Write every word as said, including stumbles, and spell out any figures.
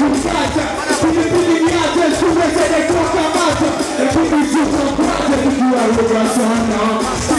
Tucata, quindi quindi viaggio, il suo essere conta mazza, e quindi su comprate, perché la loro sono.